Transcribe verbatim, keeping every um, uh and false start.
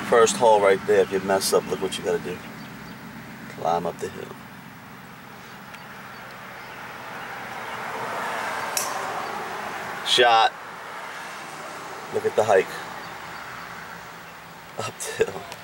First hole right there. If you mess up, look what you gotta do. Climb up the hill. Shot. Look at the hike. Up the hill.